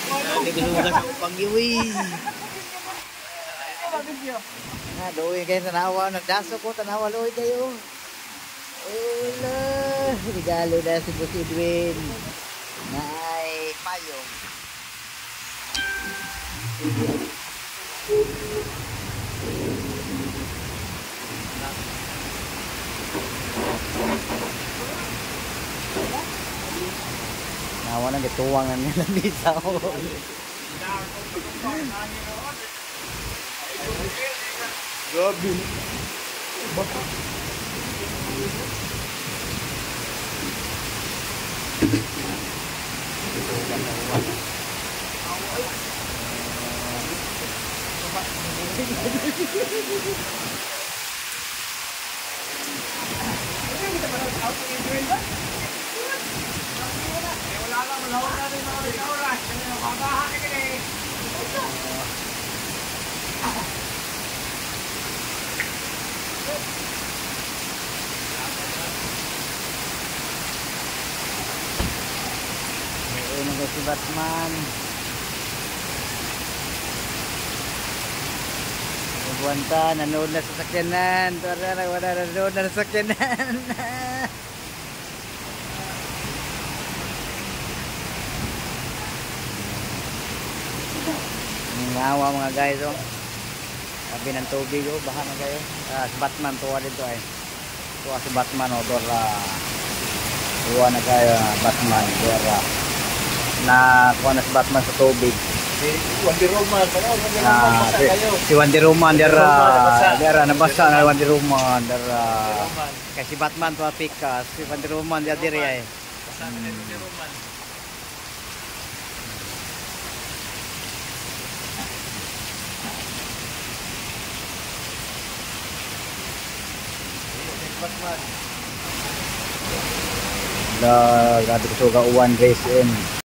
Hindi ko sumugas ang pag-iwi. Doon kayo tanawa. Nagdaso ko tanawa loy kayo. Ula. Regalo na si Boss Edwin. Nay payong. Nawa nang gituwangan nila bisa ko. Gabi. Ini si Batman. Buwanta, nanood na sa sakyanan. Tara, wala nanood na sa sakyanan. Ngawa mga guys, oh. Sabi ng tubig, oh. Baha na kayo. Si Batman, tuwa dito ay. Tuwa si Batman, oh. Tuwa na kayo, Batman. Na kuha na si Batman sa tubig. Si Wonder Woman, si Wonder Woman nabasa na Wonder Woman kasi Batman to pikas si Wonder Woman dia diri ay kasama ni Wonder Woman. Batman. Grabe ko suga 1 race in.